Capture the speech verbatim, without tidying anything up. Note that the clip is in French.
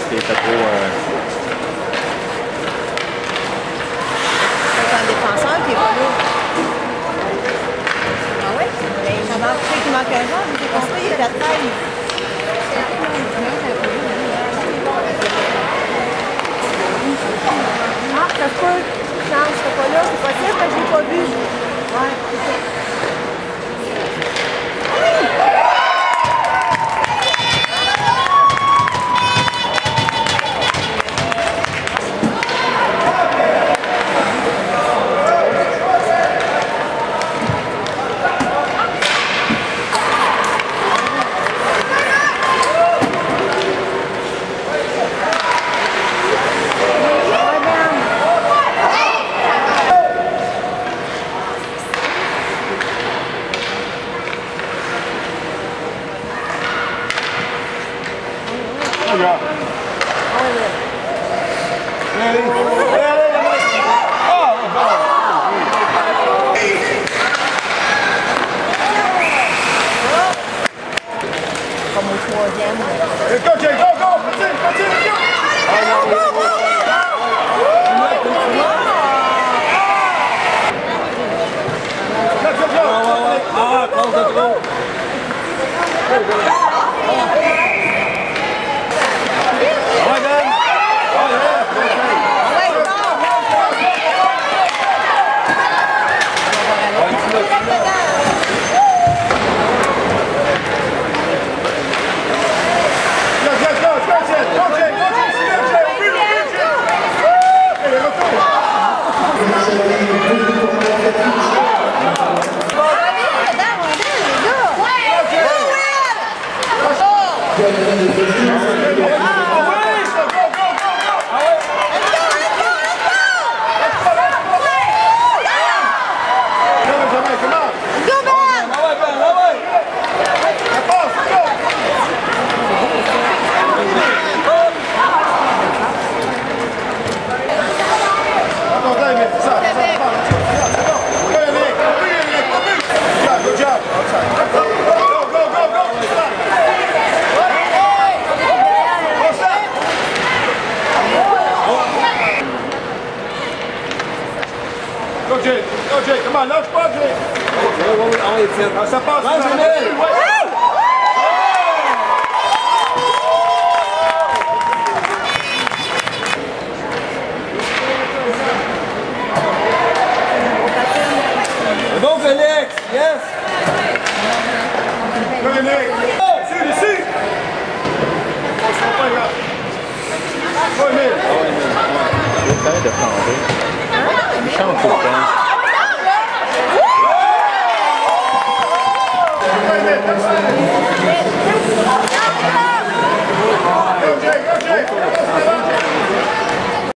qui était trop... Euh... C'est un défenseur qui est pas là. Ah oui? Ça manque, tu sais qu'il manque un joueur, mais j'ai construit, il est à treize. Ah, ça se peut. Non, je serai pas là, c'est possible que je l'ai pas vu. Ouais, c'est ça. Comme au troisième. Go, Jay, go, go! Continue, continue, go! Go, go, go, Ah, close the goal. Go, Jay. Go, Jay. Come on, lâche pas, Jay. Ah, ça passe. Ça passe. Go, Félix. Yes. Go, Félix. Ici, ici. Go, Emile. Go, Emile. Il est de planter. Il chante tout le temps.